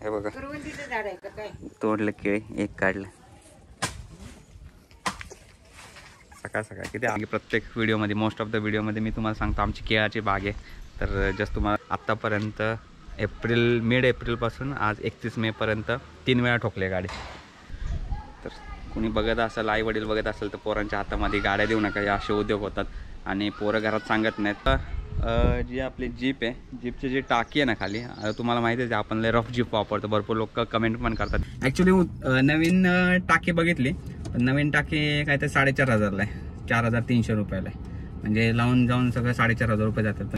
हे बघा तोडलं केळी, एक काढलं सकाळ सकाळ. किती प्रत्येक व्हिडिओमध्ये मोस्ट ऑफ द व्हिडिओमध्ये मी तुम्हाला सांगतो आमची केळाची बाग आहे. तर जस्ट तुम्हाला आत्तापर्यंत मिड एप्रिलपासून आज 31 मेपर्यंत 3 वेळा ठोकले गाडी. तर कुणी बघत असेल, आई वडील बघत असेल तर पोरांच्या हातामध्ये गाड्या देऊ नका, हे असे उद्योग होतात आणि पोरं घरात सांगत नाहीत. तर जी आपली जीप आहे, जीपची जी टाकी आहे ना खाली, तुम्हाला माहिती आहे आपण लय रफ जीप वापरतो, भरपूर लोक कमेंट पण करतात. ॲक्च्युली नवीन टाकी बघितली, पण नवीन टाकी काय तर 4,500ला आहे, 4,300 रुपयाला आहे. म्हणजे लावून जाऊन सगळं 4,500 रुपये जातात.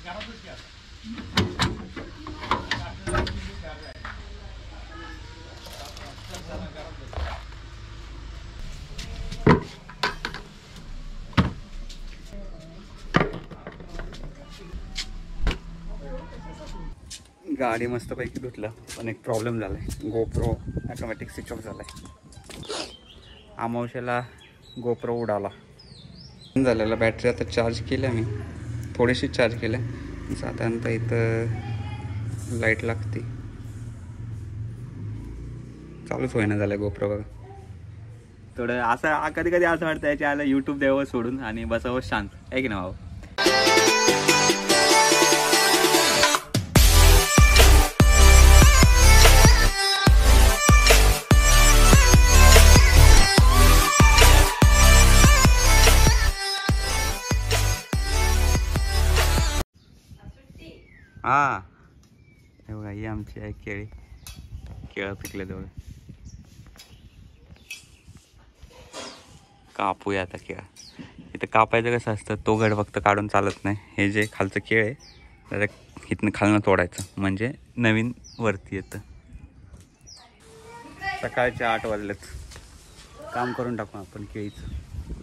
गाडी मस्तपैकी धुतलं, पण एक प्रॉब्लेम झाला आहे, गोप्रो ऑटोमॅटिक स्विच ऑफ झाला आहे. अमावश्याला गोप्रो उडाला झालेला. बॅटरी आता चार्ज केल्या मी, थोडीशी चार्ज केल्या, साधारणतः इथं लाईट लागते, चालूच होईना झालं गोप्रो बघा. थोडं असं कधी कधी असं वाटतं याच्या आला यूट्यूब द्यावं सोडून आणि बसावं शांत, आहे की ना भाऊ. हा हे बघा, ही आमची आहे केळी, केळं पिकले तेवढं. कापूया आता केळं. इथं कापायचं कसं असतं, तो गड फक्त काढून चालत नाही, हे जे खालचं केळ आहे तर इथनं खालनं तोडायचं म्हणजे नवीन वरती येतं. सकाळचे 8 वाजलेत, काम करून टाकू आपण केळीचं.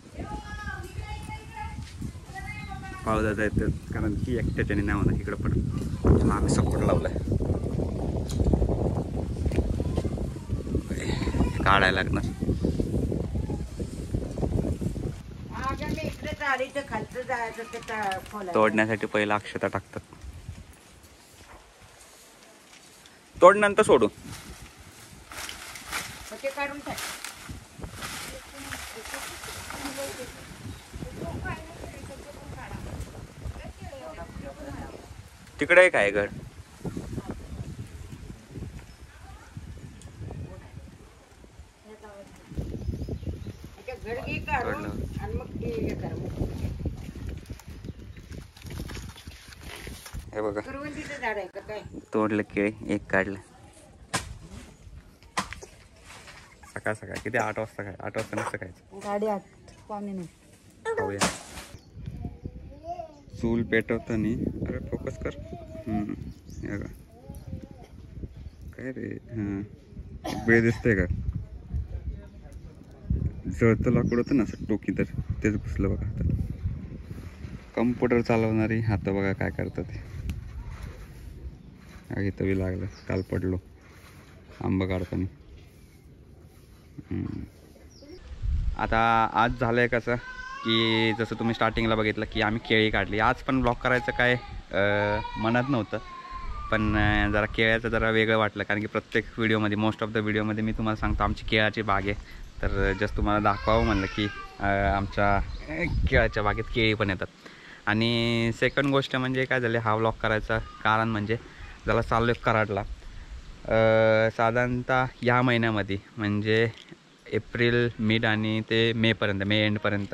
पाव जाता येतं कारण की एकट्याच्याने नाही होणार, इकडं पण आम्ही सपोर्ट लावलाय, काढायला लागणार. तोडण्यासाठी पहिला अक्षता टाकतात, तोडनंतर सोडू. तिकडे एक आहे घर, हे बघा तोडलं केळी, एक काढलं सकाळ सकाळ. किती 8 वाजता काय, 8 वाजता नसतं खायचं, 8:15 चूल पेटवताना. अरे फोकस कर. हे बघा काय रे, हां वेळ दिसतंय का, जळतं लाकूड होतं ना असं टोकी, तर तेच घुसलं बघा हातात. कम्प्युटर चालवणारी हात बघा काय करतात. आगी तवी लागलं, काल पडलो आंबा काढताना. आता आज झालं आहे कसं की जसं तुम्ही स्टार्टिंगला बघितलं की आम्ही केळी काढली. आज पण ब्लॉग करायचं काय मनात नव्हतं, पण जरा केळ्याचं जरा वेगळं वाटलं कारण की प्रत्येक व्हिडिओमध्ये मोस्ट ऑफ द व्हिडिओमध्ये मी तुम्हाला सांगतो आमची केळाची बाग आहे. तर जस्ट तुम्हाला दाखवावं म्हणलं की आमच्या केळाच्या बागेत केळी पण येतात. आणि सेकंड गोष्ट म्हणजे काय झाले, हा व्लॉग करायचं कारण म्हणजे ज्याला चाललो आहे कराडला, साधारणतः या महिन्यामध्ये म्हणजे एप्रिल मिड आणि ते मेपर्यंत, मे एंडपर्यंत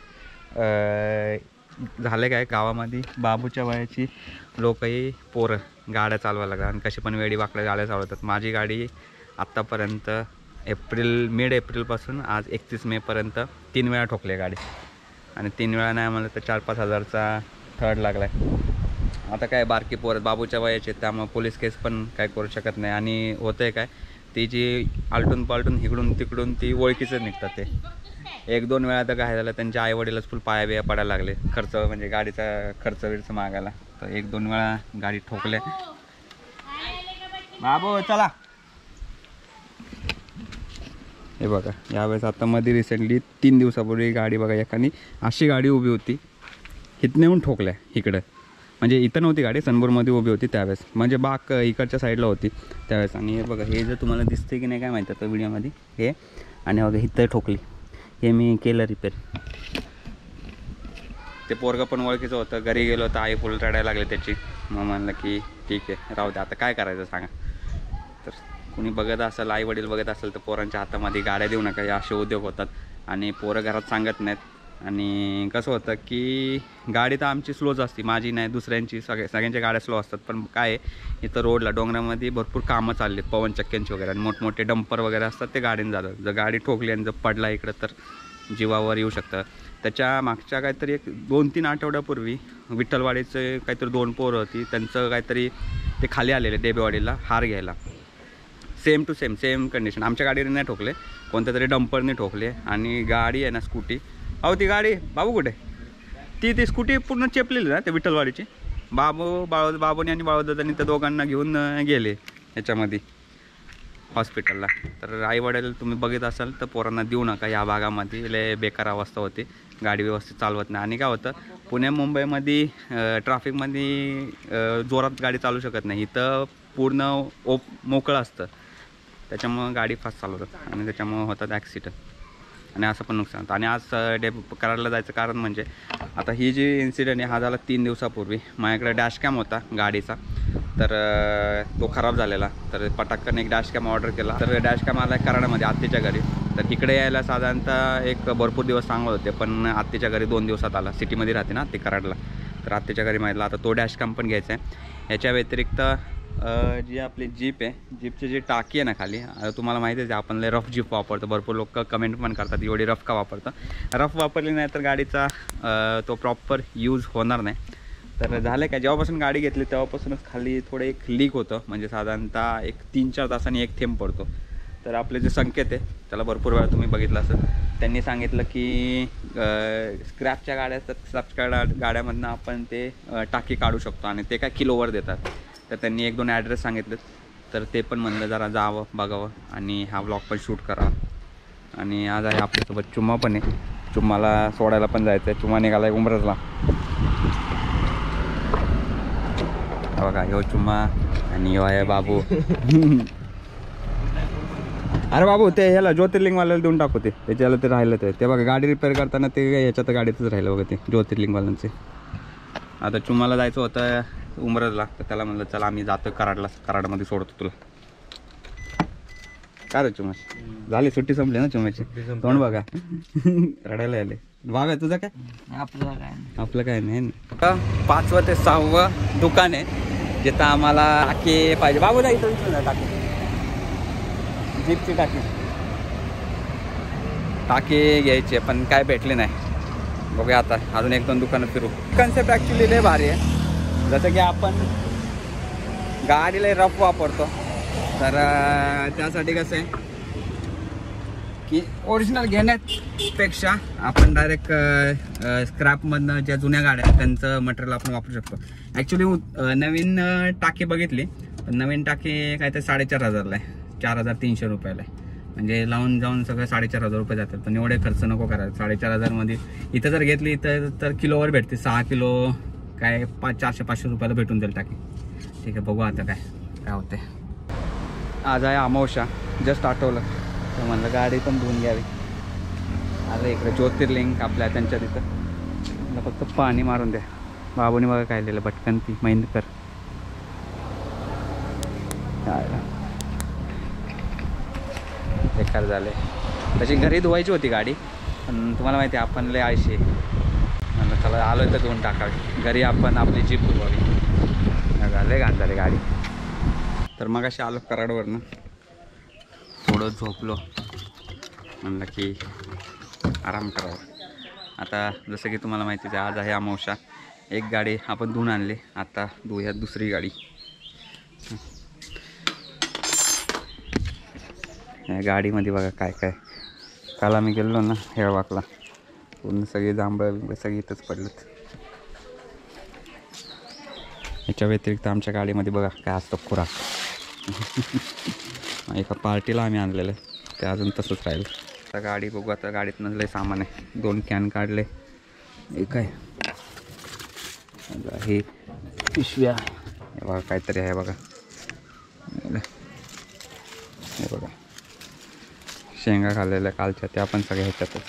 झाले काय गावामध्ये बाबूच्या वयाची लोकही पोरं गाड्या चालवायला लागतात आणि कशी पण वेडी वाकड्या गाड्या चालवतात. माझी गाडी आत्तापर्यंत मिड एप्रिलपासून आज 31 मेपर्यंत 3 वेळा ठोकली गाडी आणि 3 वेळा नाही म्हणलं तर 4-5 हजारचा थर्ड लागला आहे. आता काय बारकी पोरं बाबूच्या वयाचे, त्यामुळे पोलीस केस पण काय करू शकत नाही. आणि होतं आहे काय, ती जी आलटून पालटून इकडून तिकडून ती ओळखीचंच निघतात. ते 1-2 वेळा तर काय झालं, त्यांच्या आईवडीलच फुल पाया बिया पडायला लागले, खर्च म्हणजे गाडीचा खर्च विर्च मागायला. तर 1-2 वेळा गाडी ठोकले. बाबू चला. हे बघा यावेळेस आता मध्ये रिसेंटली 3 दिवसापूर्वी गाडी बघा एकाने अशी गाडी उभी होती, इथनं येऊन ठोकल्या इकडं. म्हणजे इथं नव्हती गाडी, सनबोरमध्ये उभी होती त्यावेळेस, म्हणजे बाक इकडच्या साईडला होती त्यावेळेस. आणि हे बघा, हे जर तुम्हाला दिसते की नाही काय माहिती आता व्हिडिओमध्ये हे, आणि बघा इथं ठोकली, हे मी केलं रिपेअर. ते पोरगं पण ओळखीचं होतं, घरी गेलो तर आई फुल रडायला लागले त्याची. मग म्हणलं की ठीक आहे राहू दे, आता काय करायचं सांगा. तर कुणी बघत असेल, आई वडील बघत असेल तर पोरांच्या हातामध्ये गाड्या देऊ नका, हे असे उद्योग होतात. आणि पोरं घरात सांगत नाहीत. आणि कसं होतं की गाडी तर आमची स्लोच असते, माझी नाही दुसऱ्यांची, सगळ्यांच्या गाड्या स्लो असतात. पण काय आहे, इथं रोडला डोंगरामध्ये भरपूर कामं चालली आहेत पवनचक्क्यांची वगैरे, आणि मोठमोठे डंपर वगैरे असतात, ते गाडीने जातात. जर गाडी ठोकली आणि जर पडला इकडं तर जीवावर येऊ शकतं. त्याच्या मागच्या काहीतरी एक 2-3 आठवड्यापूर्वी विठ्ठलवाडीचे काहीतरी 2 पोरं होती, त्यांचं काहीतरी ते खाली आलेले डेबेवाडीला हार घ्यायला, सेम टू सेम कंडिशन. आमच्या गाडीने नाही ठोकले, कोणत्या तरी डंपरने ठोकले. आणि गाडी आहे ना स्कूटी, अहो ती गाडी बाबू कुठे, ती स्कूटी पूर्ण चेपलेली ना त्या विठ्ठलवाडीची. बाबूनी आणि बाळूदादांनी त्या दोघांना घेऊन गेले ह्याच्यामध्ये हॉस्पिटलला. तर आईवडील तुम्ही बघत असाल तर पोरांना देऊ नका, या भागामध्ये लय बेकार अवस्था होती, गाडी व्यवस्थित चालवत नाही. आणि काय होतं, पुणे मुंबईमध्ये ट्रॅफिकमध्ये जोरात गाडी चालू शकत नाही, इथं पूर्ण मोकळं असतं, त्याच्यामुळं गाडी फास्ट चालवतात आणि त्याच्यामुळं होतात ॲक्सिडेंट आणि असं पण नुकसान होतं. आणि आज कराडला जायचं कारण म्हणजे आता ही जी इन्सिडेंट आहे हा झाला 3 दिवसापूर्वी. माझ्याकडे डॅशकॅम होता गाडीचा, तर तो खराब झालेला, तर पटाक्कन एक डॅशकॅम ऑर्डर केला. तर डॅशकॅम आला कराडामध्ये आत्तेच्या घरी. तर इकडे यायला साधारणतः एक भरपूर दिवस सांगत होते, पण आत्तेच्या घरी 2 दिवसात आला. सिटीमध्ये राहते ना ते कराडला, तर आत्तेच्या घरी माहितला. आता तो डॅशकॅम पण घ्यायचा आहे. याच्या व्यतिरिक्त जी आपली जीप आहे, जीपची जी टाकी आहे ना खाली, तुम्हाला माहिती आहे आपण लय रफ जीप वापरतो. भरपूर लोक कमेंट पण करतात एवढी रफ का वापरतं. रफ वापरली नाही तर गाडीचा तो प्रॉपर यूज होणार नाही. तर झालं काय, जेव्हापासून गाडी घेतली तेव्हापासूनच खाली थोडं एक लीक होतं, म्हणजे साधारणतः एक 3-4 तासांनी एक थेंब पडतो. तर आपले जे संकेत आहे त्याला भरपूर वेळा तुम्ही बघितलं असेल, त्यांनी सांगितलं की स्क्रॅपच्या गाड्या असतात, स्क्रॅपच्या गाड्यामधनं आपण ते टाकी काढू शकतो आणि ते काय किलोवर देतात. तर त्यांनी 1-2 ॲड्रेस सांगितलेत, तर ते पण म्हणलं जरा जावं बघावं आणि हा ब्लॉग पण शूट करावा. आणि आज आहे आपल्यासोबत चुम्मा पण आहे, चुम्माला सोडायला पण जायचं आहे. चुम्मा निघाला आहे उमरजला. बघा ह्यो चुम्मा आणि ह्यो आहे बाबू. अरे बाबू ते ह्याला ज्योतिर्लिंगवाल्याला देऊन टाकू, ते त्याच्याला ते राहिलं. ते बघा गाडी रिपेअर करताना ते ह्याच्यात गाडीतच राहिलं बघा ते ज्योतिर्लिंगवाल्यांचे. आता चुम्माला जायचं होतं उमरजला, तर त्याला म्हणलं चला आम्ही जातो कराडमध्ये सोडतो तुला. काय रे चुम्मा, झाली सुट्टी संपली ना चुम्याची, तोंड बघा रडायला आले. बाबा तुझं काय, आपलं काय नाही. 5वं ते 6वं दुकान आहे जिथं आम्हाला टाकी पाहिजे. बाबू जा इथं विचार, टाकी जीपची टाकी घ्यायची पण काय भेटली नाही. बघूया आता अजून 1-2 दुकानं फिरू. कन्सेप्ट ॲक्च्युली लय भारी आहे. जसं की आपण गाडीला रफ वापरतो, तर त्यासाठी कसं आहे की ओरिजिनल घेण्यापेक्षा आपण डायरेक्ट स्क्रॅपमधनं ज्या जुन्या गाड्या आहेत त्यांचं मटेरियल आपण वापरू शकतो. ॲक्च्युली नवीन टाकी बघितली, पण नवीन टाकी काय ते 4,500ला आहे, 4,300 रुपयाला आहे. म्हणजे लावून जाऊन सगळं 4,500 रुपये जातात. पण एवढे खर्च नको करायला. 4,500मध्ये इथं जर घेतली तर किलोवर भेटते. 6 किलो काय 400-500 रुपयाला भेटून जाईल टाकी. ठीक आहे, बघू आता काय होते. आज आहे अमावस्या, जस्ट आठवलं तर म्हणलं गाडी पण धुवून घ्यावी. आता इकडे ज्योतिर्लिंग आपल्या त्यांच्या तिथं फक्त पाणी मारून द्या. बाबूने बघा काय लिहिलं, भटकंती महिंदकर. बेकार झाले. तशी घरी धुवायची होती गाडी, पण तुम्हाला माहिती आहे आपण लय आळशी. म्हणलं चला आलो तर धुवून टाकावी, घरी आपण आपली जीप धुवावी. झाले घाण झाले गाडी. तर मग अशी आलो कराडवरनं, थोडं झोपलो, म्हणलं की आराम करावा. आता जसं की तुम्हाला माहितीच आहे आज आहे अमावस्या. एक गाडी आपण धुवून आणली, आता धुया दुसरी गाडी. या गाडीमध्ये बघा काय काय. काल आम्ही गेलो ना हेळवाकला, पूर्ण सगळी जांभळं सगळी इथंच पडलेत. याच्या व्यतिरिक्त आमच्या गाडीमध्ये बघा काय असतं खुराक. एका पार्टीला आम्ही आणलेलं ते अजून तसंच राहिलं. आता गाडी बघू, आता गाडीतनं लय सामान आहे. 2 कॅन काढले, एक आहे हे पिशव्या हे बघा, काहीतरी आहे बघा. हे बघा शेंगा खाल्लेल्या कालच्या, त्या पण सगळ्या ह्याच्यातच.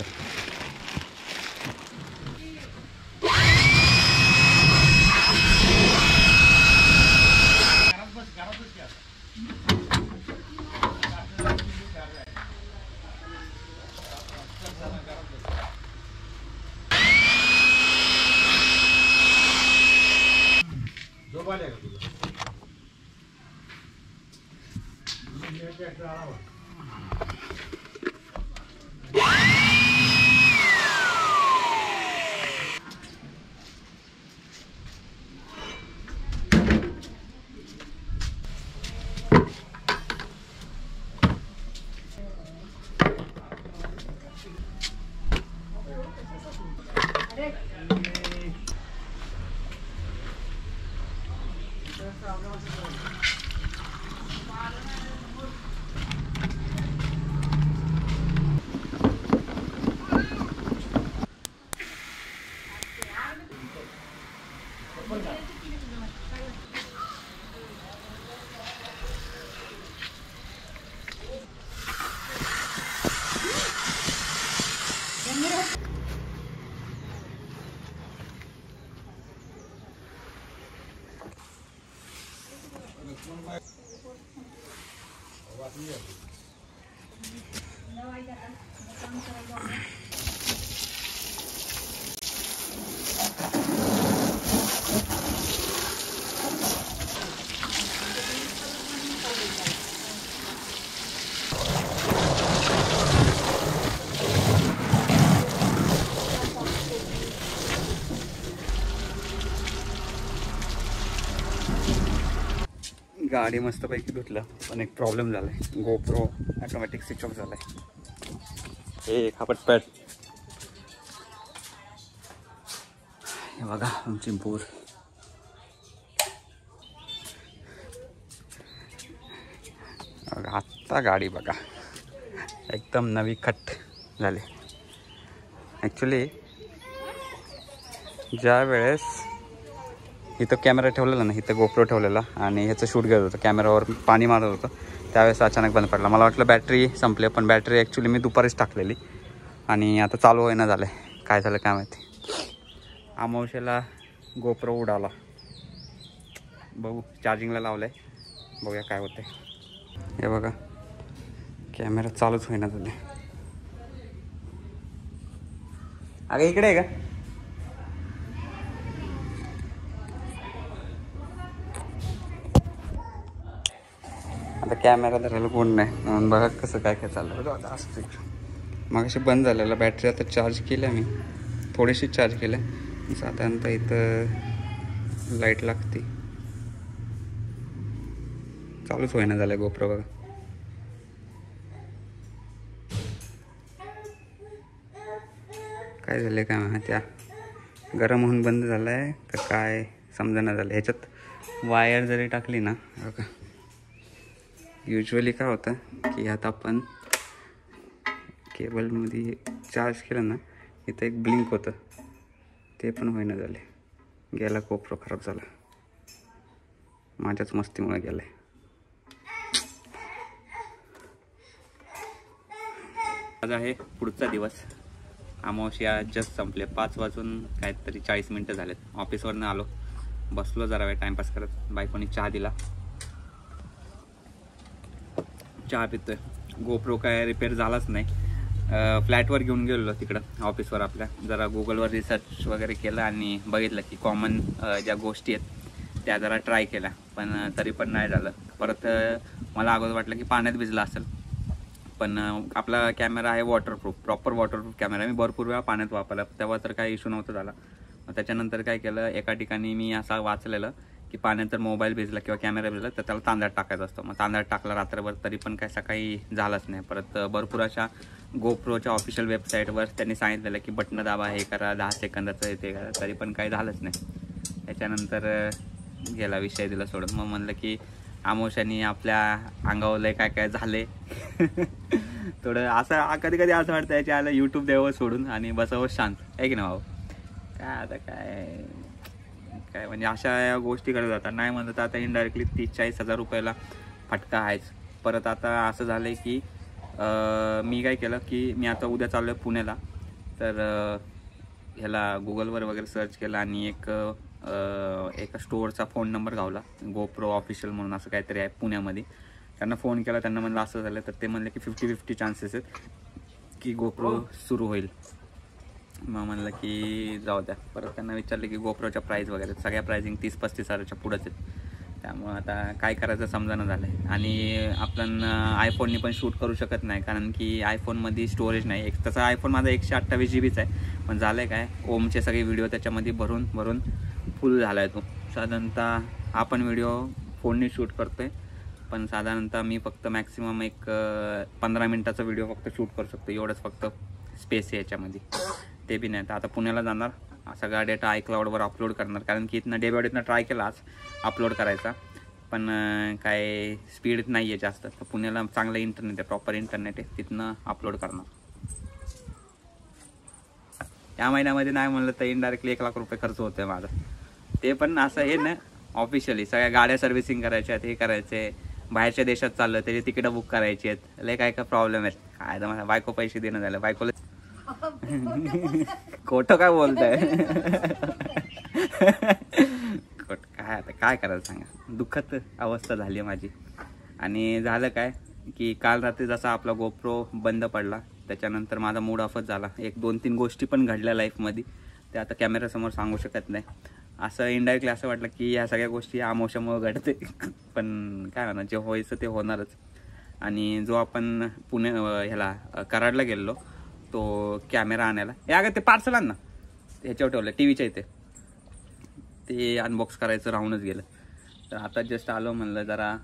गाडी मस्तपैकी धुतलं, पण एक प्रॉब्लेम झाला आहे. गोप्रो ऑटोमॅटिक स्विच ऑफ झाला आहे. हे खापटपट हे बघा आमची बोर. आत्ता गाडी बघा एकदम नवी खट झाली. ॲक्च्युली ज्या वेळेस इथं कॅमेरा ठेवलेला ना, इथं गोप्रो ठेवलेला आणि ह्याचं शूट घेत होतं, कॅमेरावर पाणी मारत होतं, त्यावेळेस अचानक बंद पडला. मला वाटलं बॅटरी संपली, पण बॅटरी ॲक्च्युली मी दुपारीच टाकलेली आणि आता चालू होईना झालं आहे. काय झालं काय माहिती. अमावस्येला गोप्रो उडाला. बघू, चार्जिंगला लावलं आहे, बघूया काय होतं आहे. हे बघा कॅमेरा चालूच होईना झालं. अगं इकडे आहे का? आता कॅमेरा धरायला कोण नाही म्हणून बघा कसं काय काय चाललं. असं मग अशी बंद झालेलं. बॅटरी आता चार्ज केल्या मी, थोडीशी चार्ज केल्या. साधारणतः इथं लाईट लागते. चालूच होईना झालं गोप्रो बघा. काय झालं काय माहिती, गरम होऊन बंद झालं आहे का काय समजेना झालं. ह्याच्यात वायर जरी टाकली ना बघा, युजली काय होतं की आता आपण केबलमध्ये चार्ज केलं ना, इथं एक ब्लिंक होतं, ते पण होईना झाले. गेला गोप्रो, खराब झाला. माझ्याच मस्तीमुळे गेला आहे. आज आहे पुढचा दिवस. अमावस्या जस्ट संपले. 5 वाजून काहीतरी 40 मिनटं झालेत. ऑफिसवरनं आलो, बसलो जरा वेळ टाईमपास करत. बायकोनी चहा दिला, चहा पितोय. गोप्रो काय रिपेअर झालाच नाही. फ्लॅटवर घेऊन गेलो तिकडं ऑफिसवर आपल्या. जरा गुगलवर रिसर्च वगैरे केलं आणि बघितलं की कॉमन ज्या गोष्टी आहेत त्या जरा ट्राय केल्या, पण तरी पण नाही झालं. परत मला अगोदर वाटलं की पाण्यात भिजला असेल, पण आपला कॅमेरा आहे वॉटरप्रूफ, प्रॉपर वॉटरप्रूफ कॅमेरा. मी भरपूर वेळा पाण्यात वापरला, तेव्हा तर काही इश्यू नव्हता झाला. त्याच्यानंतर काय केलं, एका ठिकाणी मी असं वाचलेलं की पाण्यात जर मोबाईल भिजला किंवा कॅमेरा भिजला तर त्याला तांदळात टाकायचा असतो. मग तांदळात टाकला रात्रभर, तरी पण काय सकाळी झालंच नाही. परत भरपूर अशा गोप्रोच्या ऑफिशियल वेबसाईटवर त्यांनी सांगितलेलं की बटणं दाबा, हे करा, 10 सेकंदाचं ते करा, तरी पण काही झालंच नाही. त्याच्यानंतर गेला विषय, दिला सोडून. मग म्हणलं की अमावस्यानी आपल्या अंगावर काय काय झाले थोडं असं कधी कधी असं वाटतं याच्या आलं यूट्यूब द्यावं सोडून आणि बसावं शांत, आहे की ना भाऊ. काय आता काय, म्हणजे अशा गोष्टी करत जातात. नाही म्हणत आता इनडायरेक्टली 30-40 हजार रुपयाला फटका आहेच. परत आता असं झालं आहे की मी काय केलं की मी आता उद्या चाललो आहे पुण्याला, तर ह्याला गुगलवर वगैरे सर्च केलं आणि एका स्टोअरचा फोन नंबर गावला, गोप्रो ऑफिशियल म्हणून असं काहीतरी आहे पुण्यामध्ये. त्यांना फोन केला, त्यांना म्हणलं असं झालं, तर ते म्हणले की 50-50 चान्सेस आहेत की गोप्रो सुरू होईल. मग म्हणलं की जाऊ द्या. परत त्यांना विचारलं की गोप्रोच्या प्राईस वगैरे सगळ्या प्राइसिंग 30-35 हजाराच्या पुढंच आहेत. त्यामुळं आता काय करायचं समजानं झालं आहे. आणि आपण आयफोननी पण शूट करू शकत नाही, कारण की आयफोनमध्ये स्टोरेज नाही. तसा आयफोन माझा 128 GB आहे, पण झालं आहे काय, ओमचे सगळे व्हिडिओ त्याच्यामध्ये भरून फुल झाला आहे तो. साधारणतः हा पण व्हिडिओ फोनने शूट करतो आहे, पण साधारणतः मी फक्त मॅक्सिमम एक 15 मिनटाचा व्हिडिओ फक्त शूट करू शकतो, एवढंच फक्त स्पेस आहे याच्यामध्ये. ते बी नाही. तर आता पुण्याला जाणार, सगळा डेटा iCloudवर अपलोड करणार, कारण की इथनं डेबाडीतनं ट्राय केला आज अपलोड करायचा, पण काय स्पीड नाही आहे जास्त. तर पुण्याला चांगलं इंटरनेट आहे, प्रॉपर इंटरनेट आहे, तिथनं अपलोड करणार. या महिन्यामध्ये नाही म्हणलं तर इनडायरेक्टली 1 लाख रुपये खर्च होतो आहे माझा. ते पण असं हे ना, ऑफिशियली सगळ्या गाड्या सर्व्हिसिंग करायच्या आहेत, हे करायचे, बाहेरच्या देशात चाललं त्याची तिकीटं बुक करायची आहेत, लय काय काय प्रॉब्लेम आहेत. काय तर मला बायको पैसे देणं झालं, बायकोला खोटं काय बोलताय. काय आता काय करायचं सांगा, दुःखद अवस्था झाली आहे माझी. आणि झालं काय की काल रात्री जसा आपला गोप्रो बंद पडला, त्याच्यानंतर माझा मूड ऑफच झाला. 1-2-3 गोष्टी पण घडल्या लाईफमध्ये, ते आता कॅमेऱ्यासमोर सांगू शकत नाही. असं इनडायरेक्टली असं वाटलं की ह्या सगळ्या गोष्टी आमोशामुळे घडते, पण काय म्हणा, जे व्हायचं ते होणारच. आणि जो आपण ह्याला कराडला गेलो तो कॅमेरा आणायला, हे अगं ते पार्सल आण ना, ह्याच्यावर ठेवलं टी व्हीच्या इथे, ते अनबॉक्स करायचं राहूनच गेलं. तर आता जस्ट आलो, म्हणलं जरा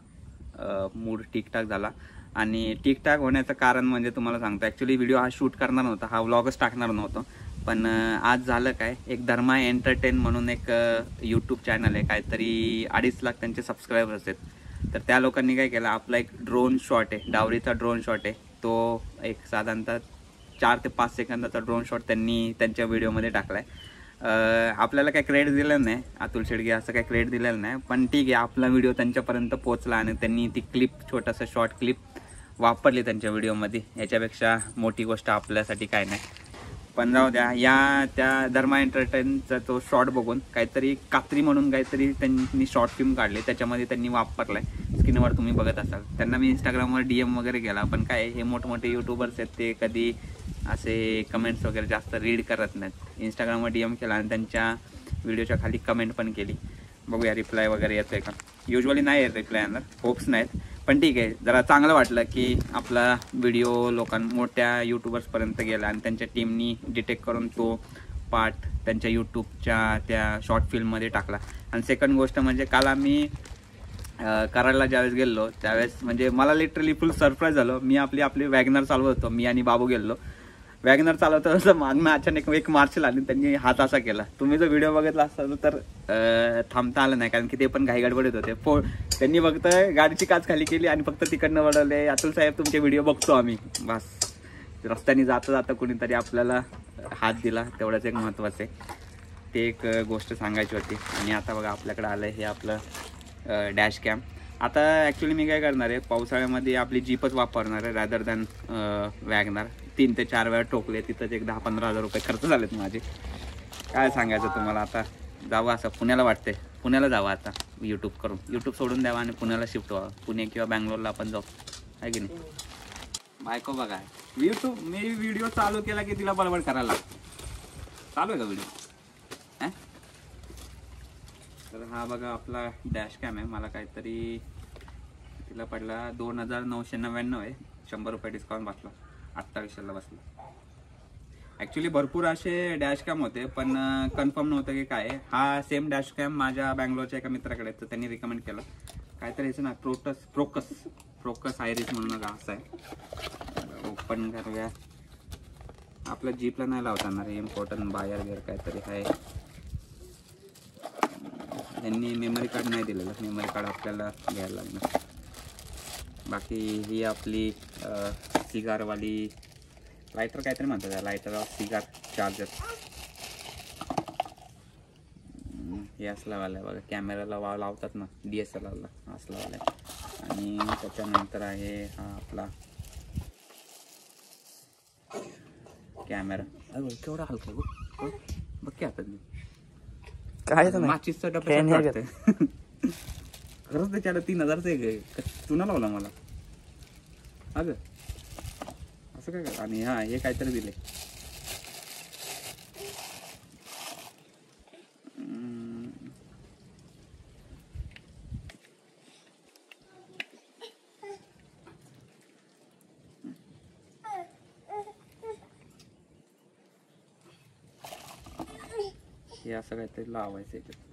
मूड ठीकठाक झाला. आणि ठीकठाक होण्याचं कारण म्हणजे तुम्हाला सांगतो, ॲक्च्युली व्हिडिओ हा शूट करणार नव्हता, हा व्लॉगच टाकणार नव्हतं. पण आज झालं काय, एक धर्मा एंटरटेन म्हणून एक यूट्यूब चॅनल आहे, काहीतरी 2.5 लाख त्यांचे सबस्क्रायबर्स आहेत. तर त्या लोकांनी काय केलं, आपला एक ड्रोन शॉट आहे, डावरीचा ड्रोन शॉट आहे, तो एक साधारणतः 4 ते 5 सेकंदाचा ड्रोन शॉट त्यांनी त्यांच्या व्हिडिओमध्ये टाकला आहे. आपल्याला काही क्रेडिट दिलं नाही, अतुल शेडगे असं काही क्रेडिट दिलेलं नाही, पण ठीक आहे, आपला व्हिडिओ त्यांच्यापर्यंत पोहोचला आणि त्यांनी ती क्लिप, छोटासा शॉर्ट क्लिप वापरली त्यांच्या व्हिडिओमध्ये. याच्यापेक्षा मोठी गोष्ट आपल्यासाठी काय नाही. पण जाऊ द्या, या त्या धर्मा एंटरटेनचा तो शॉर्ट बघून काहीतरी कात्री म्हणून काहीतरी त्यांनी शॉर्ट फिल्म काढली, त्याच्यामध्ये त्यांनी वापरलाय. स्क्रीनवर तुम्ही बघत असाल. त्यांना मी इंस्टाग्रामवर DM वगैरे केला, पण काय हे मोठमोठे यूट्यूबर्स आहेत, ते कधी असे कमेंट्स वगैरे जास्त रीड करत नाहीत. इंस्टाग्रामवर DM केला आणि त्यांच्या व्हिडिओच्या खाली कमेंट पण केली. बघूया रिप्लाय वगैरे येतोय का. युजली नाही येत रिप्लाय येणार, होप्स नाहीत, पण ठीक आहे. जरा चांगलं वाटलं की आपला व्हिडिओ मोठ्या यूट्यूबर्सपर्यंत गेला आणि त्यांच्या टीमनी डिटेक्ट करून तो पार्ट त्यांच्या यूट्यूबच्या त्या शॉर्ट फिल्ममध्ये टाकला. आणि सेकंड गोष्ट म्हणजे काल आम्ही कराडला ज्यावेळेस गेलो त्यावेळेस म्हणजे मला लिटरली फुल सरप्राईज झालं. मी आपली वॅगनर चालवत होतो, मी आणि बाबू गेलो. वॅगनर चालवतो असं मागणं अचानक एक मार्शल आणि त्यांनी हात असा केला. तुम्ही जो व्हिडिओ बघितला असाल तर थांबता आलं नाही, कारण की ते पण घाई गडबडीत होते. त्यांनी फक्त गाडीची काच खाली केली आणि फक्त तिकडनं वळवले, अतुल साहेब तुमचे व्हिडिओ बघतो आम्ही. बस रस्त्याने जाता जाता कुणीतरी आपल्याला हात दिला, तेवढंच एक महत्त्वाचं आहे. ते एक गोष्ट सांगायची होती. आणि आता बघा आपल्याकडे आलं हे आपलं डॅश कॅम. आता ॲक्च्युली मी काय करणार आहे, पावसाळ्यामध्ये आपली जीपच वापरणार आहे रॅदर दॅन वॅगनर. 3 ते 4 वेळा ठोकले, तिथंच एक 10-15 हजार रुपये खर्च झालेत माझे. काय सांगायचं तुम्हाला. आता जावं असं पुण्याला वाटते, पुण्याला जावं आता यूट्यूब करून. यूट्यूब सोडून द्यावा आणि पुण्याला शिफ्ट व्हावं. पुणे किंवा बँगलोरला आपण जाऊ, आहे की नाही. बायको बघा यूट्यूब, मी व्हिडिओ चालू केला की तिला बडबड करायला चालू आहे का व्हिडिओ. तर हा बघा आपला डॅश कॅम आहे. मला काहीतरी तिला पडला 2999 आहे. 100 रुपये डिस्काउंट बसला, 2800ला बसला. ॲक्च्युली भरपूर असे डॅश कॅम होते, पण कन्फर्म नव्हतं की काय. हा सेम डॅश कॅम माझ्या बँगलोरच्या एका मित्राकडे, तर त्यांनी रिकमेंड केलं. काहीतरी याचं ना प्रोकस आयरिस म्हणून असं आहे. ओपन करूया. आपल्या जीपला नाही लावताना रे, इम्पॉर्टंट बायर गेअर काहीतरी आहे. यांनी मेमरी कार्ड नाही दिलेलं, मेमरी कार्ड आपल्याला घ्यायला लागणार. बाकी ही आपली सिगारवाली लायटर काहीतरी म्हणतात, लायटर ऑफ सिगार चार्जर. हे असला वाला आहे बघा, कॅमेराला लावतात ना DSLRला, असला वाला आहे. आणि त्याच्यानंतर आहे हा आपला कॅमेरा. अरे केवढा हलका बघ बघ की आता काय माचीसचा डब्बा खरंच त्याच्याला 3000चं आहे. चुना लावला मला अगं असं काय. आणि हा हे काहीतरी दिले, हे असं काहीतरी लावायचं याच्यात.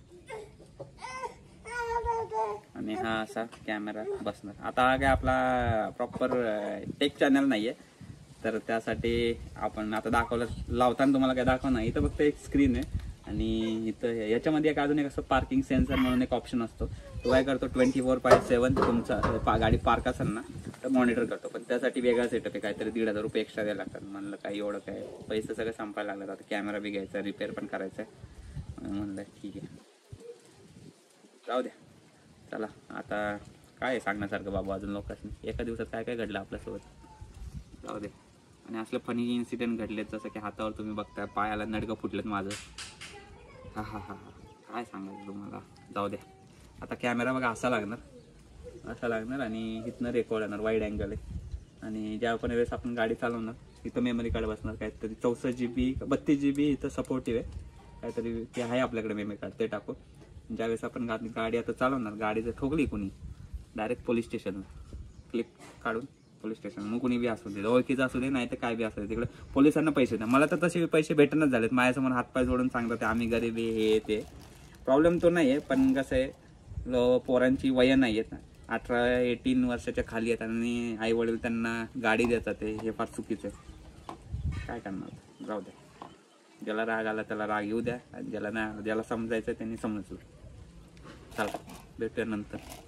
आणि हा असा कॅमेरा बसणार. आता हा काय आपला प्रॉपर टेक चॅनल नाहीये, तर त्यासाठी आपण आता दाखवलं लावताना तुम्हाला काय दाखवणार. इथं फक्त एक स्क्रीन आहे आणि इथं याच्यामध्ये एक अजून एक असं पार्किंग सेन्सर म्हणून एक ऑप्शन असतो. तो काय करतो 24/7 तुमचा गाडी पार्क असेल ना तर मॉनिटर करतो. पण त्यासाठी वेगळा सेटअप आहे, काहीतरी 1,500 रुपये एक्स्ट्रा द्यायला लागतात. म्हणलं काही एवढं काय पैसे सगळं संपायला लागतात. आता कॅमेरा बी घ्यायचा, रिपेअर पण करायचा आहे. म्हणलं ठीक आहे जाऊ द्या. चला आता काय सांगण्यासारखं बाबा अजून लोकांनी, एका दिवसात काय काय घडलं आपल्यासोबत जाऊ दे. आणि असले फनी इन्सिडेंट घडलेत जसं की हातावर तुम्ही बघताय, पायाला नडगं फुटलेत माझं. हा हा हा हा काय सांगायचं तुम्हाला. जाऊ द्या. आता कॅमेरा बघा असा लागणार आणि इथनं रेकॉर्ड येणार, वाईड अँगल आहे. आणि ज्या पण वेळेस आपण गाडी चालवणार इथं मेमरी कार्ड बसणार, काहीतरी 64 GB 32 GB इथं सपोर्टिव्ह आहे काहीतरी, ते आहे आपल्याकडे मेमरी कार्ड, ते टाकू. ज्यावेळेस आपण गाडी आता चालवणार, गाडी जर ठोकली कुणी डायरेक्ट पोलीस स्टेशनला क्लिप काढून पोलीस स्टेशन. मग कुणी बी असू दे, ओळखीचं असू दे नाही तर काय बी असू दे, तिकडे पोलिसांना पैसे द्या. मला तर तसे पैसे भेटणच झालेत. माझ्यासमोर हातपाय जोडून सांगतात आम्ही गरीब आहे हे ते. प्रॉब्लेम तो नाही आहे, पण कसं आहे पोरांची वय नाही आहेत ना, 18-18 वर्षाच्या खाली आहेत आणि आई वडील त्यांना गाडी देतात, हे फार चुकीचं आहे. काय करणार, जाऊ द्या. ज्याला राग आला त्याला राग येऊ द्या, आणि ज्याला समजायचं त्यांनी समजलं. चला भेटूया नंतर.